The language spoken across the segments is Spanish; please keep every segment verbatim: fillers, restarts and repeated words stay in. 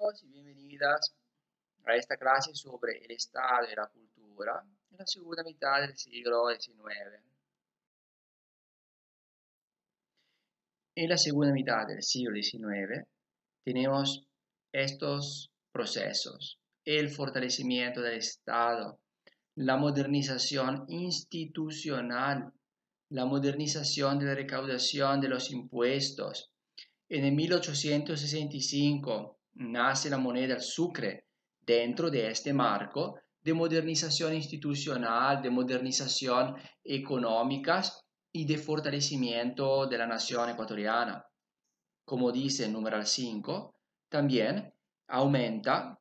todos y bienvenidas a esta clase sobre el Estado y la cultura en la segunda mitad del siglo diecinueve. En la segunda mitad del siglo diecinueve tenemos estos procesos: el fortalecimiento del Estado, la modernización institucional, la modernización de la recaudación de los impuestos. En el mil ochocientos sesenta y cinco nace la moneda el sucre dentro de este marco de modernización institucional, de modernización económica y de fortalecimiento de la nación ecuatoriana. Como dice el numeral cinco, también aumenta,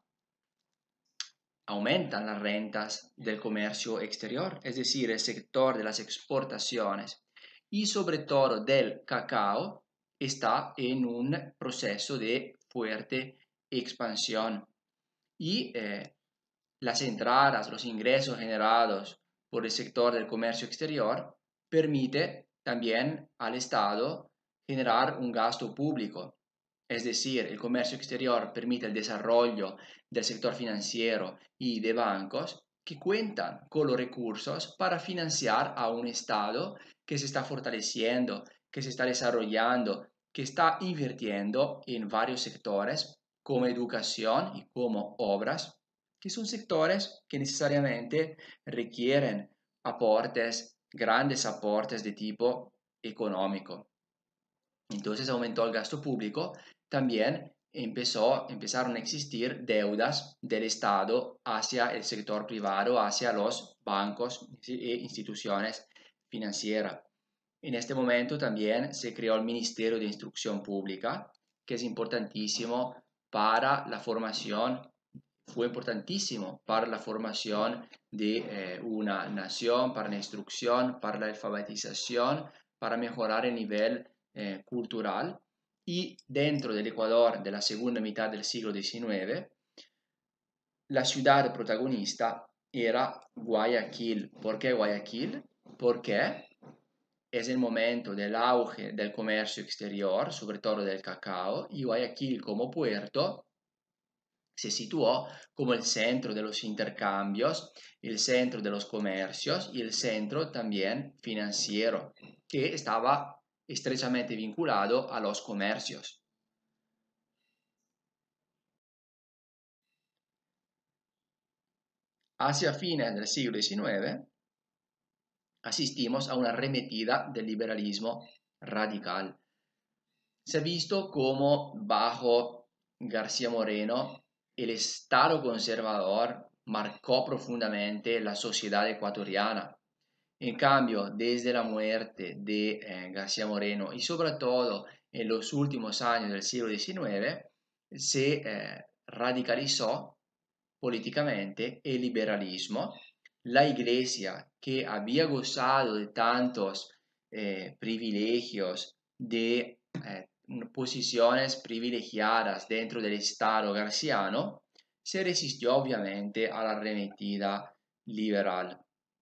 aumentan las rentas del comercio exterior, es decir, el sector de las exportaciones y sobre todo del cacao está en un proceso de fuerte expansión y eh, las entradas, los ingresos generados por el sector del comercio exterior permite también al Estado generar un gasto público. Es decir, el comercio exterior permite el desarrollo del sector financiero y de bancos que cuentan con los recursos para financiar a un Estado que se está fortaleciendo, que se está desarrollando, que está invirtiendo en varios sectores como educación y como obras, que son sectores que necesariamente requieren aportes, grandes aportes de tipo económico. Entonces aumentó el gasto público, también empezó, empezaron a existir deudas del Estado hacia el sector privado, hacia los bancos e instituciones financieras. En este momento también se creó el Ministerio de Instrucción Pública, que es importantísimo para la formación, fue importantísimo para la formación de eh, una nación, para la instrucción, para la alfabetización, para mejorar el nivel eh, cultural. Y dentro del Ecuador de la segunda mitad del siglo diecinueve, la ciudad protagonista era Guayaquil. ¿Por qué Guayaquil? Porque es el momento del auge del comercio exterior, sobre todo del cacao, y Guayaquil como puerto se situó como el centro de los intercambios, el centro de los comercios y el centro también financiero, que estaba estrechamente vinculado a los comercios. Hacia fines del siglo diecinueve asistimos a una arremetida del liberalismo radical. Se ha visto cómo bajo García Moreno el Estado conservador marcó profundamente la sociedad ecuatoriana. En cambio, desde la muerte de eh, García Moreno y sobre todo en los últimos años del siglo diecinueve, se eh, radicalizó políticamente el liberalismo. La Iglesia, que había gozado de tantos eh, privilegios, de eh, posiciones privilegiadas dentro del Estado garciano, se resistió obviamente a la arremetida liberal.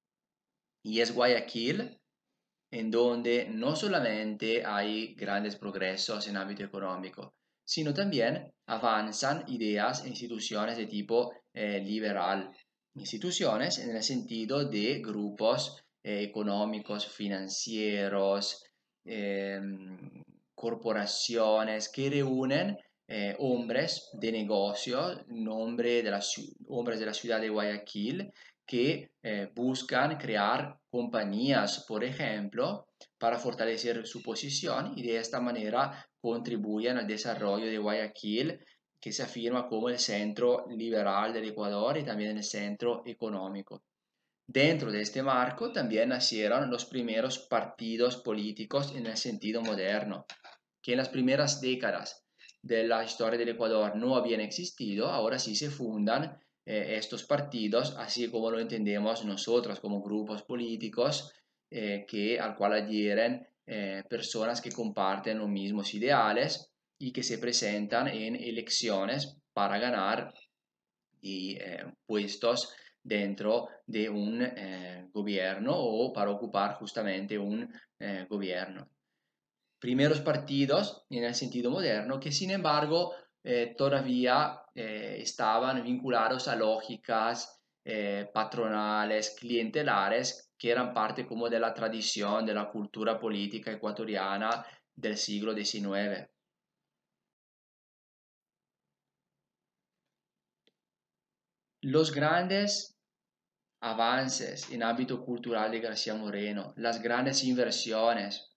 Y es Guayaquil en donde no solamente hay grandes progresos en ámbito económico, sino también avanzan ideas e instituciones de tipo eh, liberal, instituciones en el sentido de grupos eh, económicos, financieros, eh, corporaciones que reúnen eh, hombres de negocio, nombre de la, hombres de la ciudad de Guayaquil, que eh, buscan crear compañías, por ejemplo, para fortalecer su posición y de esta manera contribuyen al desarrollo de Guayaquil, que se afirma como el centro liberal del Ecuador y también el centro económico. Dentro de este marco también nacieron los primeros partidos políticos en el sentido moderno, que en las primeras décadas de la historia del Ecuador no habían existido, ahora sí se fundan eh, estos partidos, así como lo entendemos nosotros como grupos políticos eh, que, al cual adhieren eh, personas que comparten los mismos ideales y que se presentan en elecciones para ganar y, eh, puestos dentro de un eh, gobierno o para ocupar justamente un eh, gobierno. Primeros partidos en el sentido moderno que sin embargo eh, todavía eh, estaban vinculados a lógicas eh, patronales, clientelares, que eran parte como de la tradición, de la cultura política ecuatoriana del siglo diecinueve. Los grandes avances en ámbito cultural de García Moreno, las grandes inversiones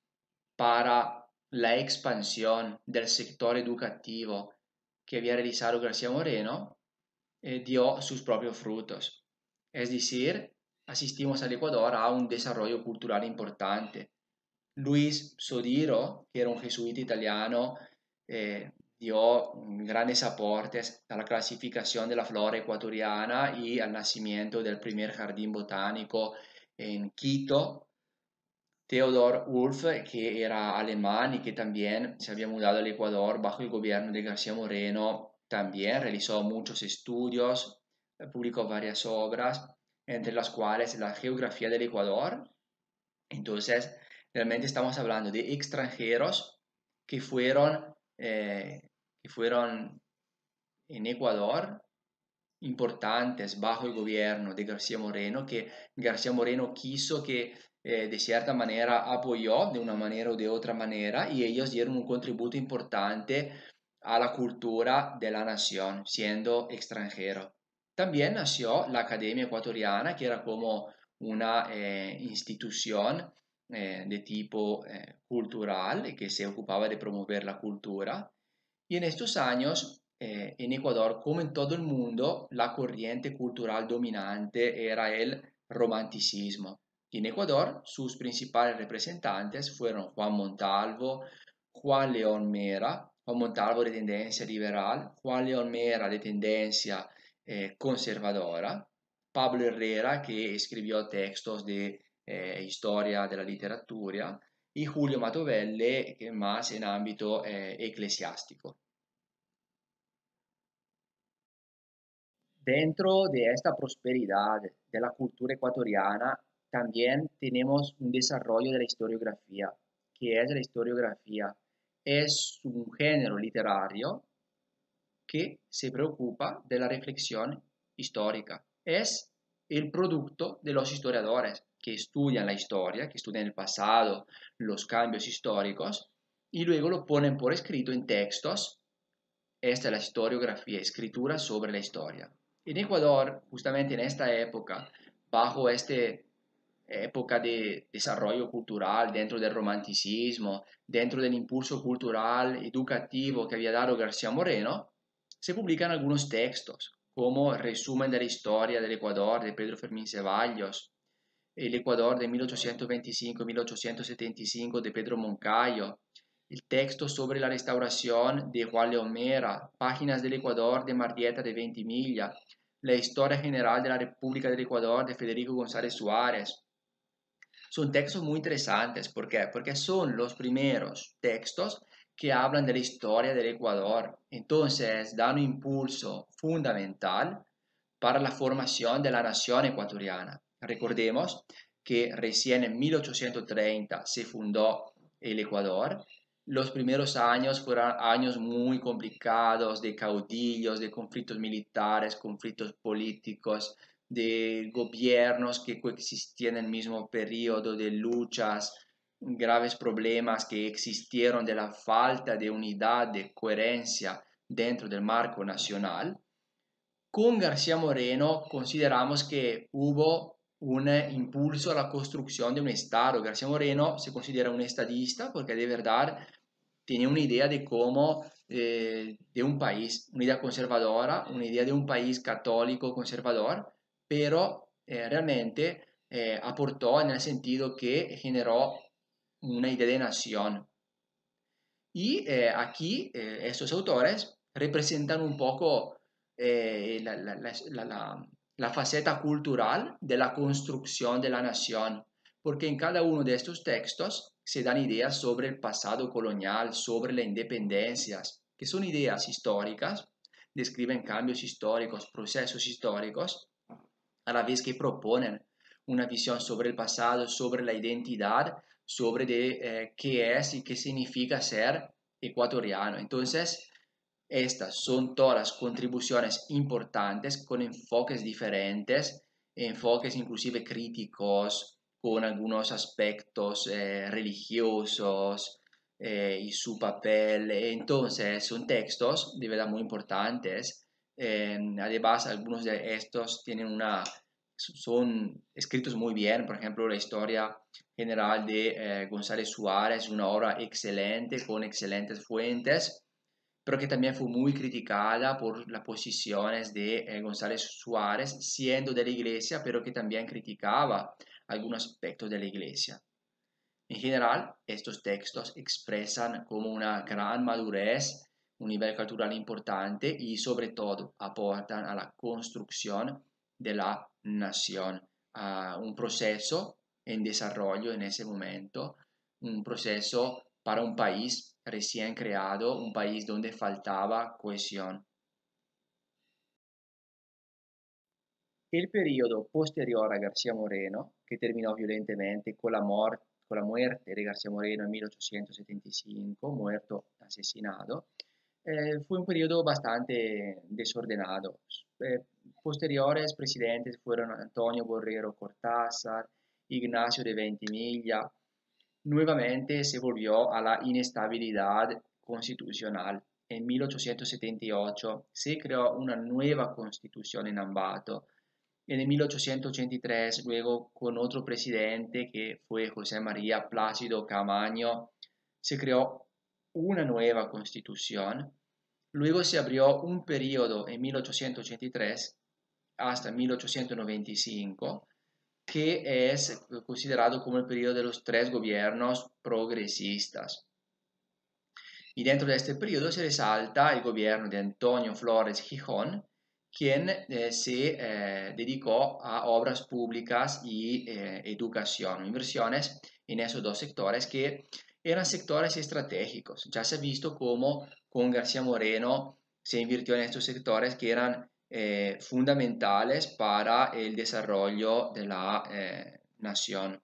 para la expansión del sector educativo que había realizado García Moreno, eh, dio sus propios frutos. Es decir, asistimos al Ecuador a un desarrollo cultural importante. Luis Sodiro, que era un jesuita italiano, eh, dio grandes aportes a la clasificación de la flora ecuatoriana y al nacimiento del primer jardín botánico en Quito. Theodor Wolff, que era alemán y que también se había mudado al Ecuador bajo el gobierno de García Moreno, también realizó muchos estudios, eh, publicó varias obras, entre las cuales la geografía del Ecuador. Entonces, realmente estamos hablando de extranjeros que fueron, eh, que fueron en Ecuador importantes bajo el gobierno de García Moreno, que García Moreno quiso que eh, de cierta manera apoyó de una manera o de otra manera y ellos dieron un contributo importante a la cultura de la nación, siendo extranjero. También nació la Academia Ecuatoriana, que era como una eh, institución eh, de tipo eh, cultural que se ocupaba de promover la cultura. Y en estos años, eh, en Ecuador, como en todo el mundo, la corriente cultural dominante era el romanticismo. Y en Ecuador, sus principales representantes fueron Juan Montalvo, Juan León Mera, Juan Montalvo de tendencia liberal, Juan León Mera de tendencia eh, conservadora, Pablo Herrera, que escribió textos de eh, historia de la literatura, y Julio Matovelle, que más en ámbito eh, eclesiástico. Dentro de esta prosperidad de la cultura ecuatoriana, también tenemos un desarrollo de la historiografía. ¿Qué es la historiografía? Es un género literario que se preocupa de la reflexión histórica. Es el producto de los historiadores que estudian la historia, que estudian el pasado, los cambios históricos, y luego lo ponen por escrito en textos. Esta es la historiografía, escritura sobre la historia. En Ecuador, justamente en esta época, bajo esta época de desarrollo cultural, dentro del romanticismo, dentro del impulso cultural educativo que había dado García Moreno, se publican algunos textos, como Resumen de la historia del Ecuador de Pedro Fermín Ceballos, El Ecuador de mil ochocientos veinticinco a mil ochocientos setenta y cinco de Pedro Moncayo, el texto sobre la restauración de Juan León Mera, Páginas del Ecuador de Mardieta de Ventimiglia, La historia general de la República del Ecuador de Federico González Suárez. Son textos muy interesantes, ¿por qué? Porque son los primeros textos que hablan de la historia del Ecuador. Entonces, dan un impulso fundamental para la formación de la nación ecuatoriana. Recordemos que recién en mil ochocientos treinta se fundó el Ecuador. Los primeros años fueron años muy complicados de caudillos, de conflictos militares, conflictos políticos, de gobiernos que coexistían en el mismo periodo, de luchas, graves problemas que existieron de la falta de unidad, de coherencia dentro del marco nacional. Con García Moreno consideramos que hubo un impulso a la construcción de un Estado. García Moreno se considera un estadista porque de verdad tiene una idea de cómo, eh, de un país, una idea conservadora, una idea de un país católico conservador, pero eh, realmente eh, aportó en el sentido que generó una idea de nación. Y eh, aquí eh, estos autores representan un poco eh, la, la, la, la, la faceta cultural de la construcción de la nación, porque en cada uno de estos textos se dan ideas sobre el pasado colonial, sobre las independencias, que son ideas históricas, describen cambios históricos, procesos históricos, a la vez que proponen una visión sobre el pasado, sobre la identidad, sobre de, eh, qué es y qué significa ser ecuatoriano. Entonces, Estas son todas las contribuciones importantes con enfoques diferentes, enfoques inclusive críticos, con algunos aspectos eh, religiosos eh, y su papel. Entonces son textos de verdad muy importantes. Eh, además, algunos de estos tienen una, son escritos muy bien. Por ejemplo, la historia general de eh, González Suárez, una obra excelente con excelentes fuentes, pero que también fue muy criticada por las posiciones de eh, González Suárez, siendo de la iglesia, pero que también criticaba algunos aspectos de la iglesia. En general, estos textos expresan como una gran madurez, un nivel cultural importante y sobre todo aportan a la construcción de la nación, a un proceso en desarrollo en ese momento, un proceso para un país recién creado, un país donde faltaba cohesión. El periodo posterior a García Moreno, que terminó violentemente con la, mor- con la muerte de García Moreno en mil ochocientos setenta y cinco, muerto asesinado, eh, fue un periodo bastante desordenado. Eh, posteriores presidentes fueron Antonio Borrero Cortázar, Ignacio de Ventimiglia. Nuevamente se volvió a la inestabilidad constitucional. En mil ochocientos setenta y ocho se creó una nueva constitución en Ambato. En el mil ochocientos ochenta y tres, luego con otro presidente que fue José María Plácido Camaño, se creó una nueva constitución. Luego se abrió un periodo en mil ochocientos ochenta y tres hasta mil ochocientos noventa y cinco, que es considerado como el periodo de los tres gobiernos progresistas. Y dentro de este periodo se resalta el gobierno de Antonio Flores Gijón, quien eh, se eh, dedicó a obras públicas y eh, educación, inversiones en esos dos sectores que eran sectores estratégicos. Ya se ha visto cómo con García Moreno se invirtió en estos sectores que eran eh, fundamentales para el desarrollo de la eh, nación.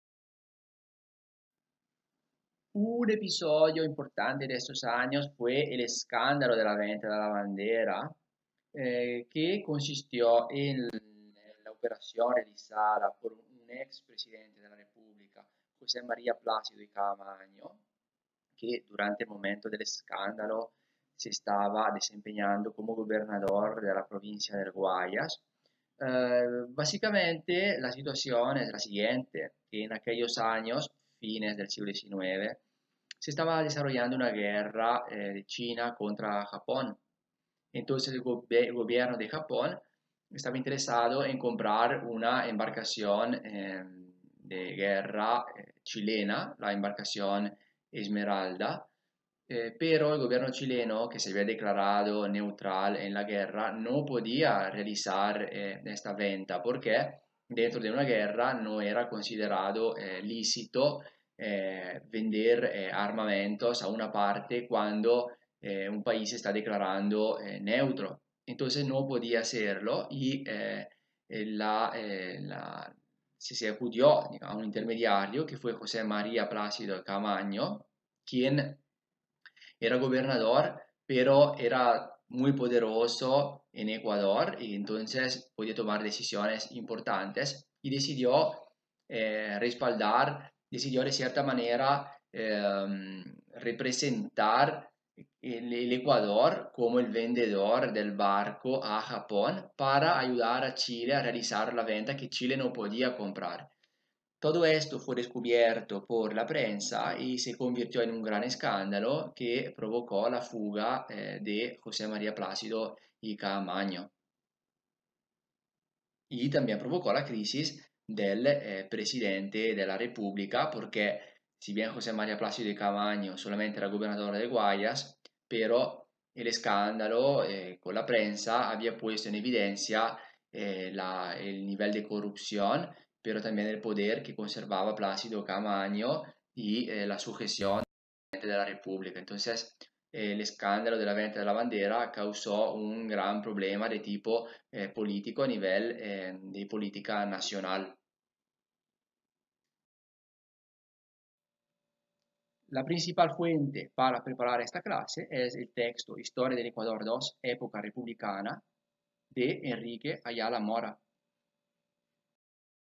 Un episodio importante de estos años fue el escándalo de la venta de la bandera, eh, que consistió en la operación realizada por un ex presidente de la República, José María Plácido y Caamaño, que durante el momento del escándalo se estaba desempeñando como gobernador de la provincia del Guayas. Eh, básicamente la situación es la siguiente, que en aquellos años, fines del siglo diecinueve, se estaba desarrollando una guerra eh, de China contra Japón. Entonces el, go el, gobierno de Japón estaba interesado en comprar una embarcación eh, de guerra eh, chilena, la embarcación Esmeralda, eh, pero el gobierno chileno, que se había declarado neutral en la guerra, no podía realizar eh, esta venta porque dentro de una guerra no era considerado eh, lícito eh, vender eh, armamentos a una parte cuando eh, un país está declarando eh, neutro. Entonces no podía hacerlo y eh, la, eh, la, se, se acudió a un intermediario que fue José María Plácido Camaño, quien era gobernador, pero era muy poderoso en Ecuador y entonces podía tomar decisiones importantes y decidió eh, respaldar, decidió de cierta manera eh, representar el, el Ecuador como el vendedor del barco a Japón para ayudar a Chile a realizar la venta que Chile no podía comprar. Todo esto fue descubierto por la prensa y se convirtió en un gran escándalo que provocó la fuga eh, de José María Plácido y Caamaño y también provocó la crisis del eh, presidente de la República, porque si bien José María Plácido y Caamaño solamente era gobernador de Guayas, pero el escándalo eh, con la prensa había puesto en evidencia eh, la, el nivel de corrupción, pero también el poder que conservaba Plácido Caamaño y eh, la sujeción de la República. Entonces, eh, el escándalo de la venta de la bandera causó un gran problema de tipo eh, político a nivel eh, de política nacional. La principal fuente para preparar esta clase es el texto Historia del Ecuador dos, época republicana, de Enrique Ayala Mora.